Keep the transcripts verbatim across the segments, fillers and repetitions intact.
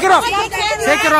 sekinroq. Sekinroq.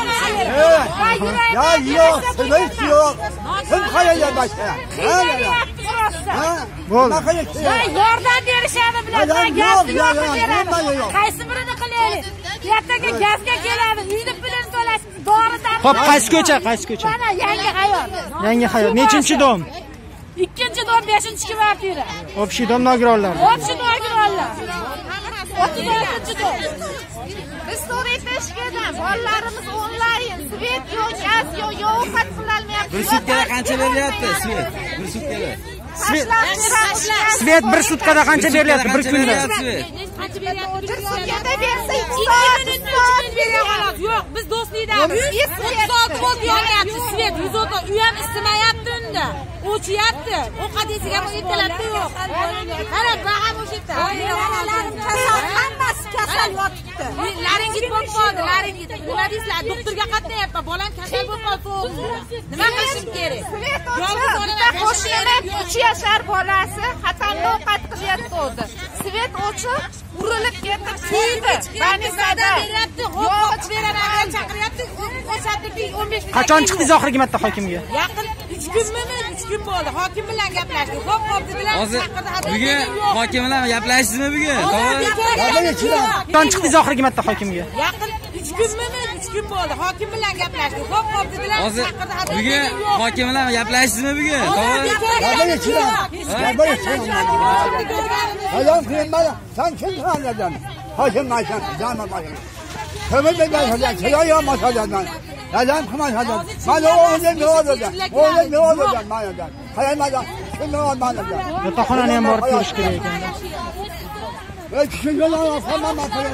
Ya yok, hiç yok. Kim hayal başa? Ha? Bo'ldi. Yordam berishadi bilan gazni yo'qotadi. Qaysi birini qilaylik? Ertaga gazga keladi, uyni pulini to'lashni, doridan. Xo'p, qaysi ko'cha? Qaysi ko'cha? Mana yangi hayot. Yangi hayot. Nechinchi dom? ikkinchi dom, beshinchi kvartira. Общий dom nogironlar. Общий nogironlar. o'ttiz oltinchi dom. Biz so'raytishgan bolalarimiz onlayn, svet yo'q, gaz yo'q, ovqat qilolmayapti. Bir sutkada qancha beryapti svet? Bir sutkada. Svet Svet bir sutkada qancha beryapti bir kunda? Qancha beryapti? Bir sutkada bersa ikki minut soat beryapti. Yo'q, biz do'stlikdamiz. Soat bo'lib yonyapti svet, yuz o'ttiz. Uy ham isimayapti unda. O'chyapti. Ovqat yesiga ham ertalabda yo'q. Qara, bag'am o'sha yerda. Bolalarim kasal, hammasi kasal yotibdi. Laringit bo'lib qoldi, laringit. Nima deysizlar? Doktorga qatnayapman. Bolam kasal bo'lib qoldi. Nima qilishim kerak? Bitta qo'shnilar uch yashar bolasi xatamda ovqat qilyapti. Svet o'chib, urilib ketib kuydi. Banisada beryapti, xo'p beraman, chaqiryapti. O'shatdiki o'n besh minut. Qachon chiqdingiz oxirgi marta hokimga? Yaqin uch kunmi, uch kun bo'ldi. Hokim bilan gaplashdik. Xo'p, xo'p dedilar. Hozir bugun hokim bilan gaplashdingizmi bugun? Qachon chiqdingiz oxirgi marta hokimga? Yaqin uch kunmi, uch kun bo'ldi. Hokim bilan gaplashdik. Xo'p, xo'p dedilar. Hozir bugun hokim bilan gaplashdingizmi bugun? Adam kıyımda sen kim tanıdın? Hakim Ayşen, canım Ayşen. Kömür de gelsen, kiraya masalardan. Adam kim masalardan? Bana oğlum ne olacak? Oğlum ne olacak? Manadan. Hayalmadan. Kim ne olmadan? Yotoqxonani ham borib ko'rish kerak ekan. Ve kişi yola falan masalardan.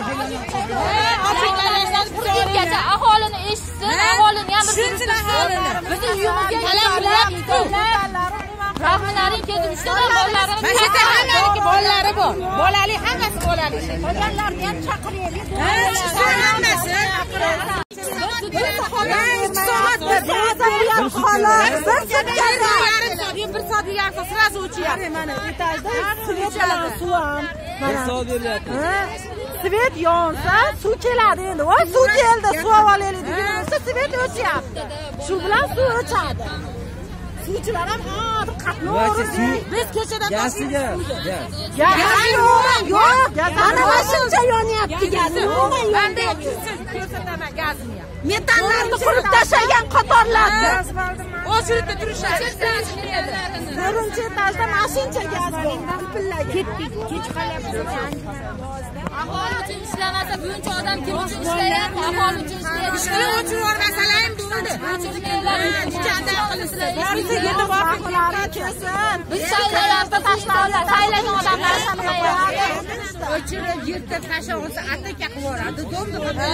Burgacha aholini eshitsin, aholini ham bir bizni uyimizga kelib rahmlaring kelib ishlar bolalarimiz. Mana shu yerda hammaniki bolalari bor. Bolali hammasi bolali. Qolganlarni ham chaqiraylik. Hammasi. Bir soat yarım soat sırası uçuyor. Mana etajda svet keladi, suv ham. Bir soat beryapti. Svet yonsa, suv keladi endi. Voy, suv keldi, suv olaylik degansa svet o'chyapti. Shu bilan suv o'chadi. Suvchilar ham hozir qatnaydi. Biz kechadan Gaziga. Gaz yo'q, yo'q. Mana shuncha yonyapti gaz. Qanday ko'rsataman gazini ham. Metanlarni qurib tashlagan qatorlarni. O'sha yerda turishadi. Birinchi etajda mashincha gaz bor. Pillaga. Ketdik, kech qolyapmiz. Aholi uchun ishlamasa, buncha odam kim uchun ishlayapti? Aholi uchun ishlayapti. Ishlar uchun o'rnasalar ham bo'ldi. Borisi yetib borib kelsin. Biz saylanlarda tashlayapmiz. Saylangan odamlar O'chirib yerda tashlab olsa, ataka qilib yuboradi.